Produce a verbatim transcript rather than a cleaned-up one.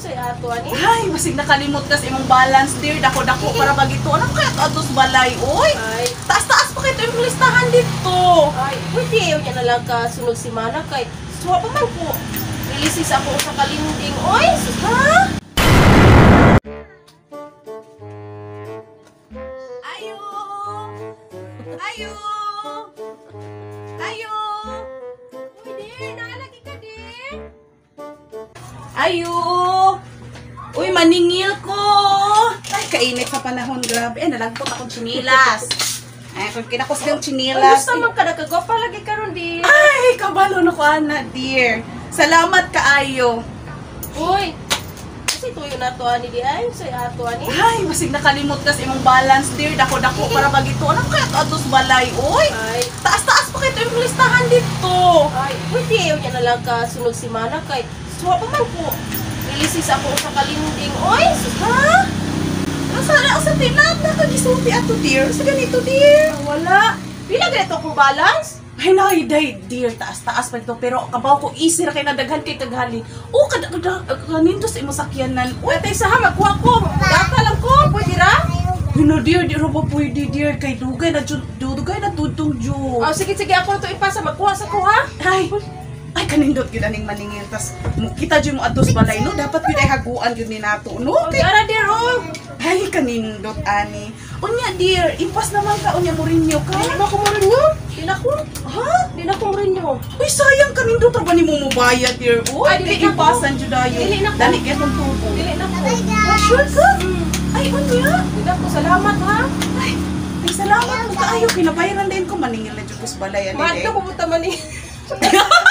so ato ani. Ay, masig nakalimot ka sa imong balance, dear. Dako-dako para bagito. Ano kaya ito atos balay, oy? Ay, Taas-taas pa kayo ito yung listahan dito. ay, pwede yun niya na lang ka sunod si Mana kay suwa pa man po. Releases ako sa kalinding. Oy, ha? Ayo! Ayo! Ayo! Uy, di, naalagi ka, di. Ayo! Uy, maningil ko! Ay, kainit sa panahon. Grabe. Eh, nalagpot akong chinilas. Ay, kung kinakos yung Ay, chinilas. gusto man ka nakagwapa lagi karon di. Ay, kabalo na ko, ana, dear. Salamat kaayo. Uy, kasi tuyo na to ani di ay, so ato ani. Ay, masig nakalimot ka sa imong balance, dear. Dako-dako para bagito. Ano kaya ito atos balay, oy? Ay, Taas-taas pa kayo ito yung listahan dito. ay, pwede yun niya na lang ka sunod si Mana kay suwa pa man po. Releases ako sa kalinding. Oy, Ha? Nasa na sa tinat na kagisulti ato, dear. Sa ganito, dear. ah, wala. Pila ganito ko balance? Ay, nay, day, dear. Taas-taas pa ito. Pero kabaw ko easy ra kay nadaghan kay kaghali. O, kada kada kaninto sa imong sakyanan. Uy, Uy, sa ha magkuha ko. Data lang ko, pwede ra? no, dear, di ra pa pwede, dear. Kay dugay na jud, dugay na tudtong jud. Oh, sige sige ako to ipasa magkuha sa ko ha. Ay, ay kanindot gyud aning maningil tas kita jud mo adtos balay no, dapat gyud ay haguan jud ni nato no. Oh, Kay ara dir oh. ay kanindot ani. Unya dear, impas naman ka unya mo rinyo ka. Dili ba ko mo rin yun? Di na ko. Ha? Di na ko rin yun. Uy, sayang kanindot ra ba nimo mo bayad dear? Uy, Ay, dili kay na ko. impasan jud ayo. Dili na ko. Dali kay tong tubo. Dili na ko. Ay, sure ka? Ay, unya. Di na ko. Salamat ha. Ay, ay salamat mo kaayo kinabayaran din ko maningil na jud ko sa balay ani. Mahal day. ka pumunta man ni.